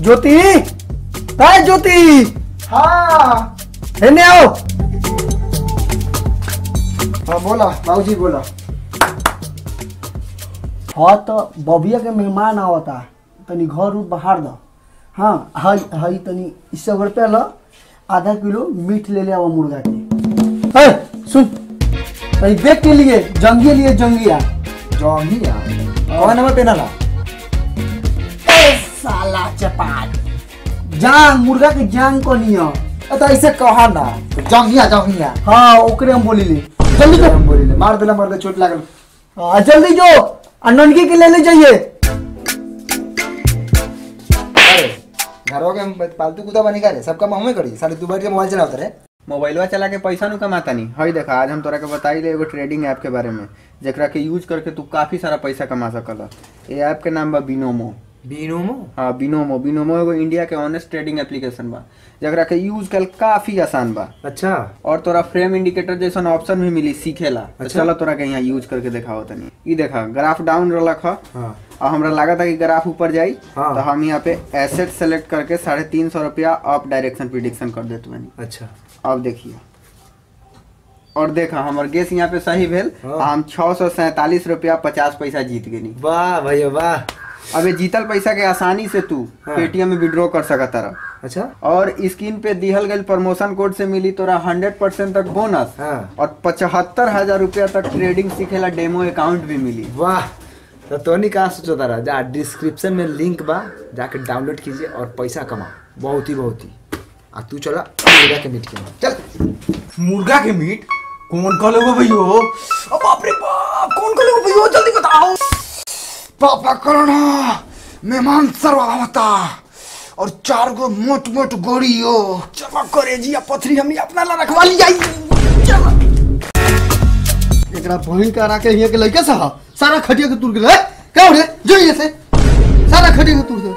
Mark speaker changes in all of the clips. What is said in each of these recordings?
Speaker 1: ज्योति, हाय ज्योति।
Speaker 2: हाँ
Speaker 1: हेने आओ।
Speaker 2: हाँ बोला बाबूजी बोला।
Speaker 1: हाँ तो बबिया के मेहमान आवता, तनी घर रूप बाहर दो। हाँ हई हई तनी 100 रुपया लो, आधा किलो मीट ले ले आओ मुर्गा के। है सुन, तनी देख के लिए जंगिया लिए जंगिया।
Speaker 2: जंगिया कौन नंबर पे ना ला?
Speaker 1: साला चपाट, जांग मुर्गा के जांग को लिया।
Speaker 2: तो ऐसे कहा ना, जंगिया जंगिया।
Speaker 1: हाँ ओकरे हम बोली ले, जल्दी जो।
Speaker 2: हम बोली ले, मार देला मर दे, चोट लागल।
Speaker 1: जल्दी जो, अननकी के ले जाइए।
Speaker 2: अरे घरों के पालतू कुत्ता बनी का रे, सबका मुंह करी साले। तू बैठ के मोबाइल चलावत रे।
Speaker 3: मोबाइलवा चला के पैसा नु कमाता नहीं। हई देखा, आज हम तोरा के बताई ले एगो ट्रेडिंग ऐप के बारे में, जेकरा के यूज करके तू काफी सारा पैसा कमा सकला। ये ऐप के नाम बा बिनोमो।
Speaker 2: बिनोमो?
Speaker 3: हाँ बिनोमो। बिनोमो एगो इंडिया के ऑनेस्ट ट्रेडिंग एप्लीकेशन बा, जेकरा के यूज कल काफी आसान बा।
Speaker 2: अच्छा।
Speaker 3: और तोरा फ्रेम इंडिकेटर जैसा ऑप्शन भी मिली सीखेला। तो
Speaker 2: अच्छा।
Speaker 3: चलो तोरा के यहाँ यूज करके दिखाओ तनी। ई देखा, ग्राफ डाउन रख
Speaker 2: हाँ।
Speaker 3: और हमरा लगा था कि ग्राफ ऊपर जाई।
Speaker 2: हाँ।
Speaker 3: तो हम यहाँ पे एसेट सेलेक्ट करके 350 रुपया अप डायरेक्शन प्रिडिक्शन कर देते बनी।
Speaker 2: अच्छा।
Speaker 3: अब देखिए, और देखा हमार गेस यहाँ पे सही भेल।
Speaker 2: हाँ।
Speaker 3: हम 647 रुपया 50 पैसा जीत गए।
Speaker 2: वाह भैया वाह।
Speaker 3: अब ये जीतल पैसा के आसानी से तू
Speaker 2: हाँ।
Speaker 3: पेटीएम में विड्रॉ कर सकता रहा।
Speaker 2: अच्छा।
Speaker 3: और स्क्रीन पे दिहल गई प्रमोशन कोड से मिली तोरा 100% तक बोनस।
Speaker 2: हाँ।
Speaker 3: और 75,000 रुपया तक ट्रेडिंग सीखेला डेमो अकाउंट भी मिली।
Speaker 2: वाह, तो तोनी कहाँ सोचो तारा? जा डिस्क्रिप्शन में लिंक बा, जाके डाउनलोड कीजिए और पैसा कमाओ। बहुत ही आ तू चला मुर्गा के मीट के चल।
Speaker 4: मुर्गा के मीट कौन खा लोगे भैयो? अब बाप रे बाप, कौन खा लोगे भैयो? जल्दी बताओ।
Speaker 2: पापा करना मेहमान सरवावता और 4 गो मोट मोट गोड़ी हो।
Speaker 4: चलो करे जी, पथरी हमने अपना ला रखवा लिया।
Speaker 1: एकरा बहन का राके हिया के लइका सा सारा खटिया के तुर गेले। क्या हो रे? जो ये से सारा खटिया के तुर दे।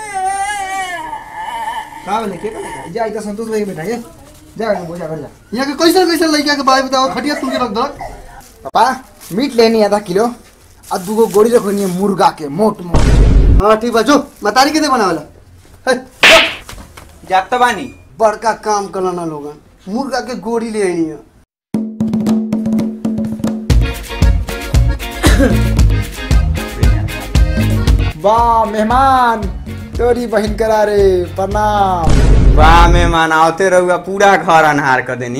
Speaker 2: का बोले के बोले? जा इधर संतोष भाई बैठा है, जा बोझा कर जा।
Speaker 1: हिया के कैसे लइका के बाय बताओ, खटिया तुर के रख दो।
Speaker 2: पापा मीट लेनी आधा किलो और 2 गो गोड़ी रखनी है मुर्गा के मोट मोट।
Speaker 1: हाँ ठीक बा, जो मतारी के दे बनावेला है।
Speaker 3: जात बानी
Speaker 1: बड़का काम करना लोगन, मुर्गा के गोड़ी ले आनी है।
Speaker 2: वाह मेहमान, तोरी बहन करा रे, प्रणाम।
Speaker 3: वाह मेहमान, आवते रहुआ पूरा घर अनहार कर देनी।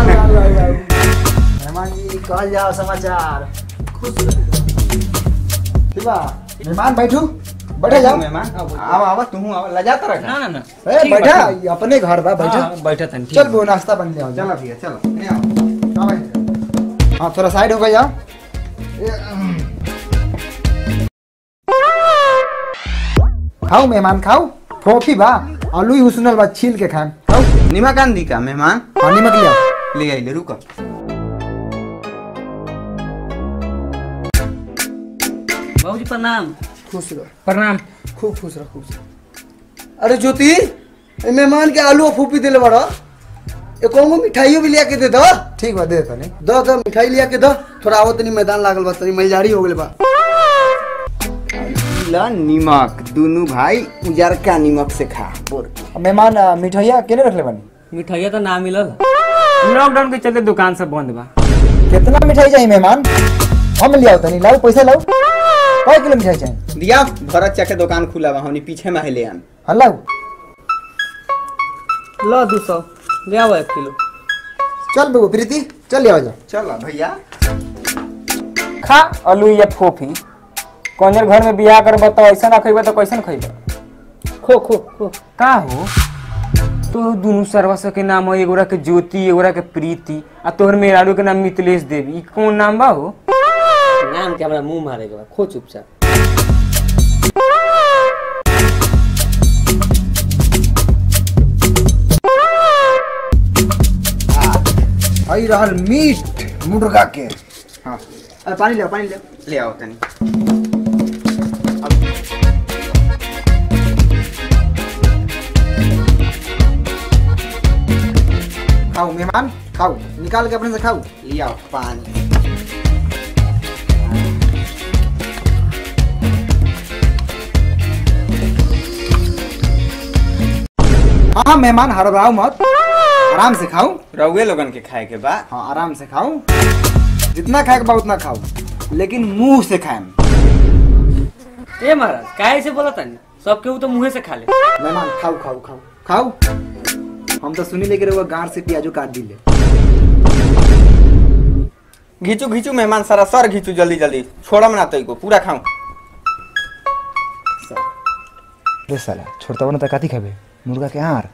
Speaker 2: मेहमान जी कहल जाओ समाचार। खुश ठीक बा मेहमान, बैठू बैठे जाओ।
Speaker 3: मेहमान आवा तू आवा, लजाता रखा।
Speaker 4: ना ना ना,
Speaker 2: ए बैठा, अपने घर बा, बैठा।
Speaker 4: बैठा था।
Speaker 2: चल वो नाश्ता बन ले आओ।
Speaker 3: चलो भैया चलो।
Speaker 2: हाँ थोड़ा साइड हो गया जाओ। खाओ मेहमान खाओ, फोफी बा आलू ही हुसनल बा, छील के खान खाओ।
Speaker 3: निमक आंदी का मेहमान?
Speaker 2: हाँ नमक ले आओ।
Speaker 3: ले आई ले, रुको।
Speaker 4: बाबूजी प्रणाम।
Speaker 2: खुश रहो,
Speaker 4: प्रणाम।
Speaker 2: खूब खुश रहो, खूब खुश रहो।
Speaker 1: अरे ज्योति, ए मेहमान के आलू फूपी देले बड़ा, ए कोंगो मिठाइयो भी लिया के दे दो।
Speaker 2: ठीक बा दे तनी।
Speaker 1: दो मिठाई लिया के दो। थोड़ा आवत नहीं, मैदान लागल बा, तनी मैलजारी हो गेल बा।
Speaker 3: ला निमक, दोनों भाई उजरका निमक से खा। बोल
Speaker 2: मेहमान मिठाइया केने रखले बानी?
Speaker 4: मिठाइया तो ना मिलल, लॉकडाउन के चलते दुकान सब बंद बा।
Speaker 2: कितना मिठाई चाहिए मेहमान? हम ले आओ तनी, लाओ पैसा लाओ। कई किलो मिठाई चाहिए?
Speaker 3: दिया भरत चा के दुकान खुला बा, हमनी पीछे में ले आन।
Speaker 2: हाँ लाओ।
Speaker 4: लो 200 ले आओ 1 किलो।
Speaker 2: चल बेगो प्रीति, चल ले आओ जा।
Speaker 3: चलो भैया।
Speaker 4: खा आलू या फोफी, कौनर घर में बियाह कर बताओ, ऐसा ना खइबा तो कैसन खइबा? खो खो खो। का हो तो दोनों सरवस के नाम है, एगोरा के ज्योति, एगोरा के प्रीति, आ तोहर मेराडू के नाम मिथिलेश देवी। ई कौन नाम बा हो?
Speaker 5: नाम के हमरा मुंह मारे के बा, खो चुपचाप।
Speaker 2: आई रहल मीट मुर्गा के। हाँ पानी ले आओ, पानी ले आओ।
Speaker 3: ले आओ तनी।
Speaker 2: खाओ मेहमान खाओ, निकाल के अपने से खाओ।
Speaker 3: ले आओ पानी।
Speaker 2: हाँ मेहमान हड़बड़ाओ मत, आराम से खाओ।
Speaker 3: रउए लोगन के खाए के बा।
Speaker 2: हाँ आराम से खाओ, जितना खाए के बा उतना खाओ, लेकिन मुंह से खाएं।
Speaker 5: ए महाराज काहे से बोला तानी, सब केहू तो मुंहे से खा ले।
Speaker 2: मेहमान खाओ खाओ खाओ खाओ। हम तो सुनी लेके रहुआ गांड से प्याजो काट दिले।
Speaker 3: घीचू घीचू मेहमान, सारा सर घीचू जल्दी जल्दी, छोड़म ना तो पूरा खाऊं।
Speaker 2: रे साला छोड़ता बना तो काती खाबे, मुर्गा के हार।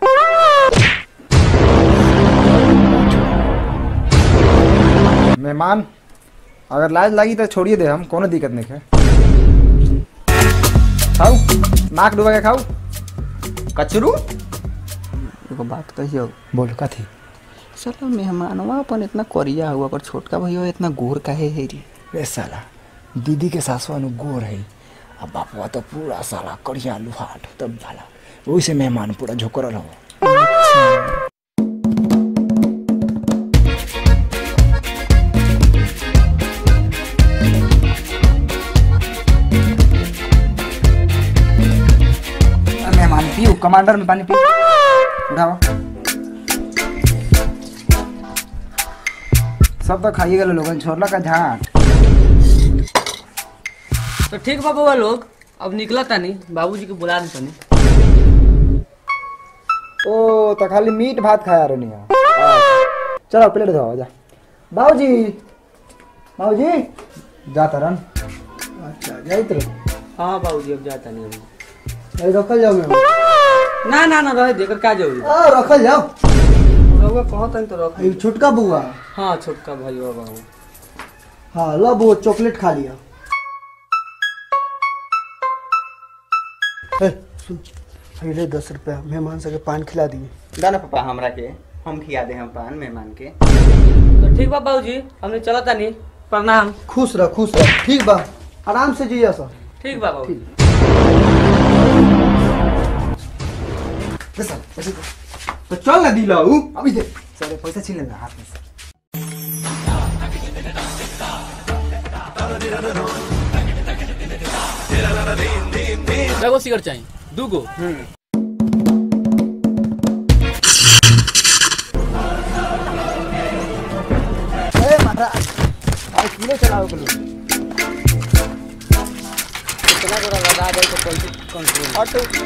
Speaker 2: मेहमान अगर लाज लगी तो छोड़िए दे, हम कोनो दिक्कत नहीं है। खाओ, नाक डुबा के खाओ।
Speaker 3: कचरू एगो बात कहियो।
Speaker 2: बोलो काथी।
Speaker 3: चलो मेहमानवा अपन इतना करिया हुआ, पर छोटका भैया इतना गोर काहे है रे?
Speaker 2: रे साला दीदी के सासवा नु गोर है, अब बापवा तो पूरा साला करिया लुहाट तब भाला, वैसे मेहमान पूरा झोकरल हो। मेहमान पियो, कमांडर में पानी पियो, उठाओ। सब तो खाइए गए लोगन, छोरला का झाट।
Speaker 5: तो ठीक बा बउआ लोग, अब निकला तानी, बाबूजी को बुला दे तानी।
Speaker 2: ओ तो खाली मीट भात खाया रहनी है। चलो प्लेट धो जा। बाबूजी बाबूजी जा तरन। अच्छा जाई तो।
Speaker 5: हाँ बाबूजी अब जाता नहीं अभी।
Speaker 1: अरे रखल जाओ मैं।
Speaker 5: ना ना ना रहे देकर का जाओ।
Speaker 1: रखल जाओ।
Speaker 5: रउआ कहत हन तो रख।
Speaker 1: ये छोटका बुआ।
Speaker 5: हाँ छोटका भाई बाबू।
Speaker 1: हाँ लो वो चॉकलेट खा लिया। सुन, ले 10 रुपया मेहमान सके पान खिला दिए।
Speaker 3: दाना पापा हमरा के, हम खिया दे हम पान मेहमान के।
Speaker 5: तो ठीक बा बाबूजी, हमने चला तानी, प्रणाम।
Speaker 1: खुश रह ठीक बा, आराम से जिया सब।
Speaker 5: ठीक बा बाबू।
Speaker 3: तो चल ना दिलाऊ
Speaker 2: अभी दे सारे पैसा छीन लेना हाथ में से।
Speaker 5: एगो सिगरेट चाहिए, दूगो।
Speaker 2: माता आज किलो चलाओ किलो।
Speaker 5: इतना गोरा लगा दे तो कंट्रोल।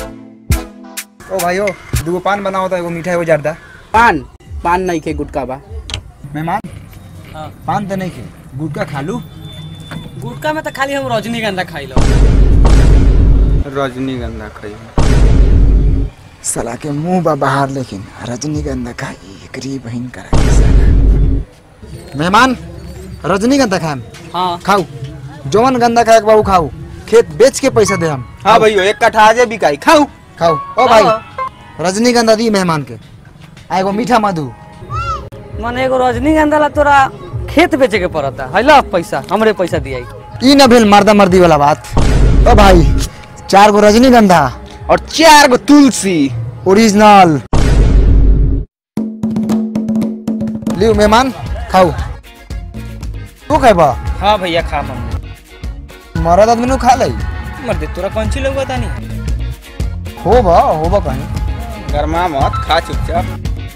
Speaker 2: ओ भाई ओ दूगो पान बनाओ, तो एगो मीठा एगो जर्दा।
Speaker 6: पान नहीं के गुटका बा।
Speaker 2: मेहमान
Speaker 5: हाँ
Speaker 2: पान तो नहीं खे, गुटका खा लू।
Speaker 5: गुटका में तो खाली हम रजनीगंधा खाई लो।
Speaker 3: रजनीगंधा खाई।
Speaker 2: साला के मुंह बा बाहर, लेकिन रजनीगंधा खाई एकरी बहिन करा के साला। मेहमान रजनीगंधा खाएम।
Speaker 5: हाँ
Speaker 2: खाऊ, जवन गंदा खाए के बाबू खाऊ, खेत बेच के पैसा दे हम।
Speaker 3: हाँ भैया एक कट्ठा आजे बिकाई, खाऊ
Speaker 2: खाऊ। ओ भाई रजनीगंधा दी मेहमान के, आ एगो मीठा मधु।
Speaker 5: मन एगो रजनीगंधा ला तोरा खेत बेचे के पड़ता है ला, पैसा हमरे पैसा दिया।
Speaker 2: ई न भेल मर्दा मर्दी वाला बात। ओ भाई 4 गो रजनीगंधा
Speaker 3: और 4 गो तुलसी
Speaker 2: ओरिजिनल। लियो मेहमान खाऊ। तू खाएबा?
Speaker 4: हाँ भैया खा मन
Speaker 2: मरद आदमी नु खा ले।
Speaker 4: मर्दे तोरा कौन ची लगवा तानी।
Speaker 2: होबा कहीं
Speaker 3: गरमा मत, खा चुपचाप।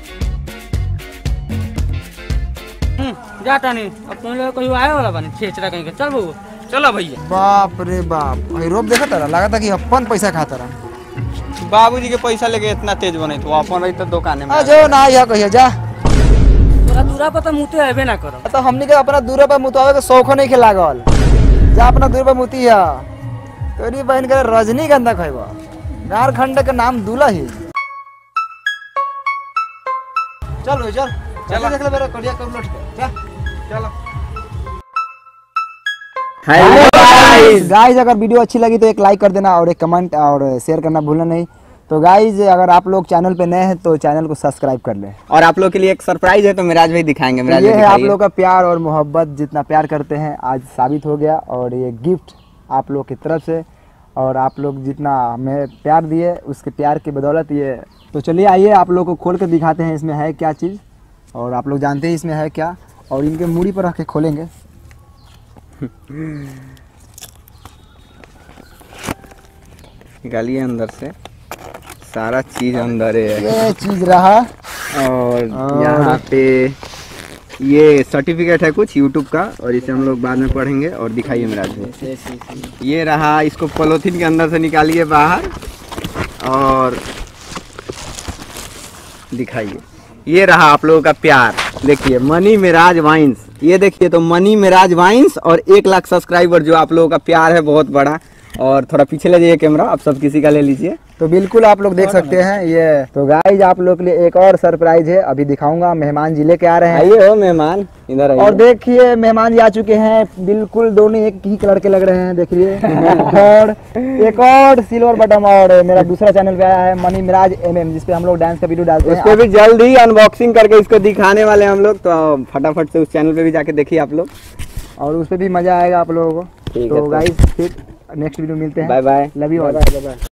Speaker 5: जाता नहीं, अब तुम लोग कहीं आए वाला बनी खेचरा कहीं के। चल बबू
Speaker 4: चलो भैया।
Speaker 2: बाप रे बाप, अई रोब देखा तारा, लगा था कि अपन पैसा खाता रहा।
Speaker 3: बाबूजी के पैसा लेके इतना तेज बने तो अपन रही तो दुकाने में।
Speaker 2: आ जो ना या कहिया जा।
Speaker 5: तोरा दूरा पर तो मुते आबे ना करो।
Speaker 2: तो हमनी के अपना दूर पे मुतावे के शौक नहीं के लागल। जा अपना दूर पे मुतिया, तोरी बहन के रजनीगंधा खइबा। झारखंड के नाम दूल्हा ही। चल चल देख ले मेरा कड़िया कब लट के। जा चलो। गाइस अगर वीडियो अच्छी लगी तो एक लाइक कर देना और एक कमेंट और शेयर करना भूलना नहीं। तो गाइस अगर आप लोग चैनल पे नए हैं तो चैनल को सब्सक्राइब कर लें।
Speaker 3: और आप लोग के लिए एक सरप्राइज है, तो मिराज भाई दिखाएंगे। मिराज
Speaker 2: ये
Speaker 3: भाई
Speaker 2: है आप
Speaker 3: दिखाइए।
Speaker 2: लोग का प्यार और मोहब्बत, जितना प्यार करते हैं आज साबित हो गया। और ये गिफ्ट आप लोग की तरफ से, और आप लोग जितना हमें प्यार दिए उसके प्यार की बदौलत ये। तो चलिए आइए आप लोग को खोल कर दिखाते हैं इसमें है क्या चीज़, और आप लोग जानते हैं इसमें है क्या। और इनके मूड़ी पर रख के खोलेंगे।
Speaker 3: निकालिए अंदर से सारा चीज अंदर है।
Speaker 2: ये चीज रहा।
Speaker 3: और यहाँ पे ये सर्टिफिकेट है कुछ यूट्यूब का, और इसे हम लोग बाद में पढ़ेंगे। और दिखाइए मेरा जो ये रहा, इसको पॉलीथीन के अंदर से निकालिए बाहर और दिखाइए। ये रहा आप लोगों का प्यार, देखिए मनी मिराज वाइन्स, ये देखिए तो मनी मिराज वाइन्स और 1 लाख सब्सक्राइबर, जो आप लोगों का प्यार है बहुत बड़ा। और थोड़ा पीछे ले जाइए कैमरा, आप सब किसी का ले लीजिए।
Speaker 2: तो बिल्कुल आप लोग देख सकते हैं ये। तो गाइज आप लोग के लिए एक और सरप्राइज है, अभी दिखाऊंगा। मेहमान जी लेके आ रहे हैं।
Speaker 3: आइए हो मेहमान, इधर आइए।
Speaker 2: और देखिए मेहमान जी आ चुके हैं, बिल्कुल दोनों एक ही कलर के लग रहे हैं, देखिए। और एक और सिल्वर बटन और मेरा दूसरा चैनल पे आया है मनी मिराज MM, जिसपे हम लोग डांस का वीडियो डालते हैं।
Speaker 3: उसपे भी जल्द ही अनबॉक्सिंग करके इसको दिखाने वाले हैं हम लोग, तो फटाफट से उस चैनल पे भी जाके देखिए आप लोग,
Speaker 2: और उसपे भी मजा आएगा आप लोगों को।
Speaker 3: ठीक है,
Speaker 2: तो
Speaker 3: तो
Speaker 2: गाइज फिर नेक्स्ट वीडियो मिलते हैं।
Speaker 3: Bye bye.
Speaker 2: Love you all.